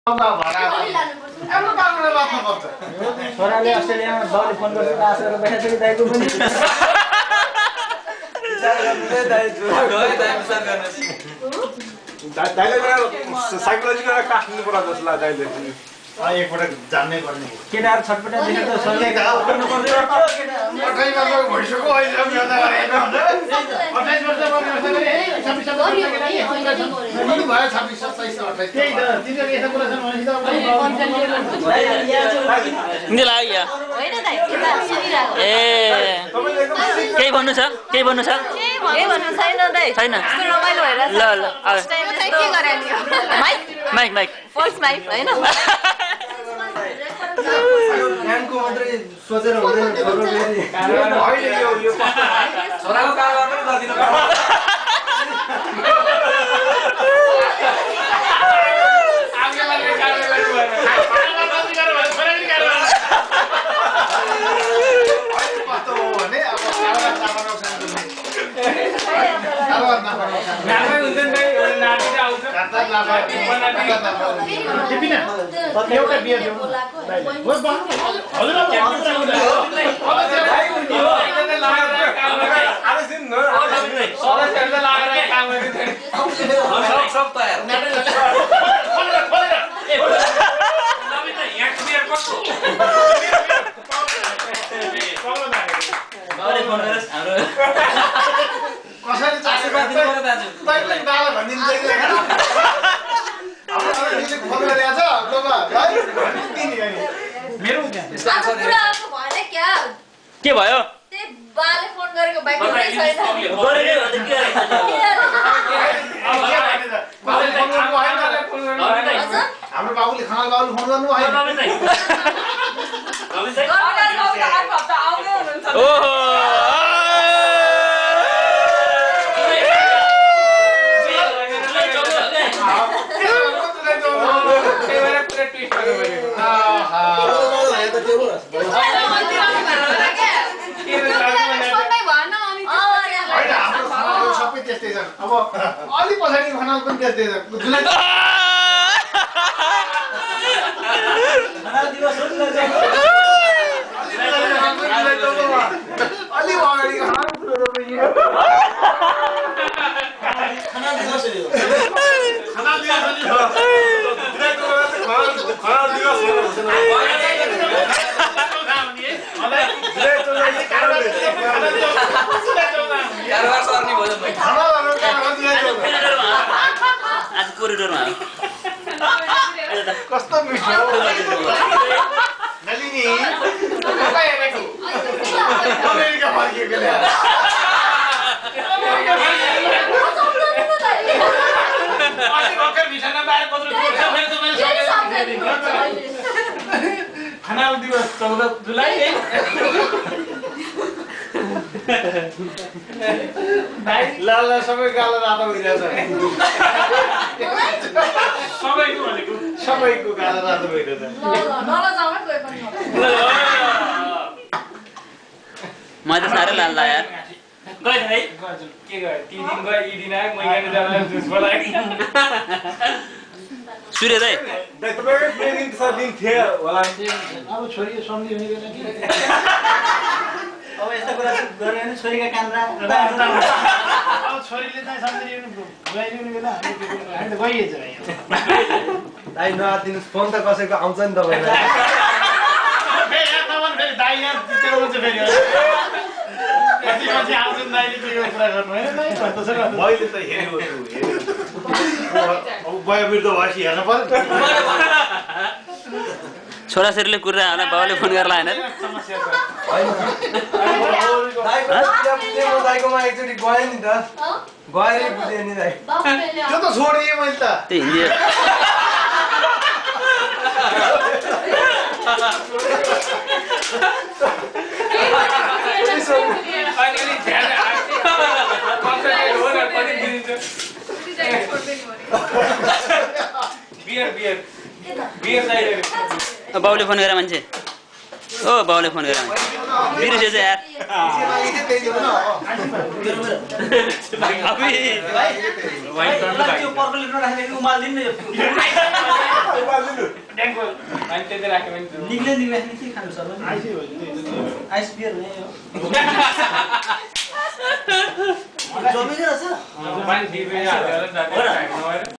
छोराले अस्ट्रेलियामा बाउले फोन गर्छ आशा गरेर बैठा छ दाइको पनि साइकोलोजिकल काट्नु पर्छ जस्तो लाग्छ दाइले एकपटक जान्नै पर्ने केटाहरु छटपटा देखेर त सजिलै गर्नु पर्दैन 28 वर्षको भइसक्यो अहिले पनि गर्दा गरेन 28 वर्षको व्यवस्था गरे 26 भयो 26 27 28 त्यही त तिनीहरु यस्तो कुरा छन् भनेपछि त नि लाग्यो होइन दाइ यता सुनिरहेको ए केही भन्नु छ केही भन्नु छ के भन्नु छैन दाइ छैन यस्तो रमाइलो भइरहेछ ल ल के गरे नि mic mic mic first mic हैन ज्ञानको मात्रै सोचेर हुँदैन छोरो फेरि अहिले यो छोराको कारोबार पनि गर्दिनु पर्छ आगे वाले कारोबार एउटा बियर ल्याउनु सब तयार कसरी आशीर्वाद दिनु पर्यो दाजु तपाईले बाला भनिदिनु चाहिँ फोन गरेछ लोबा मेरो के भयो बाले फोन गरेको बाइक छैन हाम्रो बाबुले खाना बाबुले फोन गर्नु भएन ओहो सबै त्यस्तै छन् अब अलि पछाडि खनाल पनि त्यस्तै छ अलि अगाडि आज कोरिडोरमा कस्तो मिठो नलिनी कता हेरेको अमेरिका फर्किएको खनाल दिवस 14 जुलाई ल सबै गालो रातो भइरहेछ सबैको गालो रातो भइरहेछ म त साह्रै लाल्ला यार गयो है के गयो 3 दिन गयो यी दिन आयो मैले जाँदा जुस बोलाए सूर्य दाइ तपाईकै प्रेमिङ दिन थियो होला अब छोरी सम्झि हुने बेला के अब यस्तो कुरा गरे नि छोरीका कान्द्रा अब छोरीले चाहिँ सम्झिनु गइदिनु बेला हामी त गइएछ दाइ नआदिनु फोन त कसैको आउँछ नि तपाईलाई फेरि यहाँ तपाईँ फेरि दाइ यहाँ त्यो हुन्छ फेरि कति मान्छे आउँछन् दाइले के कुरा गर्नु होइन दाइ त्यसो मैले त हेरेको अब बयाबिर त भएपछि हेर्नु पर्यो छोराछोरीले कुरा होला बाउले फोन गरेर लाएन समस्या छ दाइकोमा एकचोटि गएँ नि त गएर बुझेँ नि दाइ त्यो त छोडिएँ मैले त त्यही हिन्दी बाउले फोन गरेर मान्छे ओ बाउले फोन गरेर बिर्सेछ यार ब्याङ्कको मान्छे त्यतै राख्यो भने निक्ले के खानु सर आइसै हो नि आइस बियर नै हो जमिन रहेछ मान्छे दिवे हाल्यो होला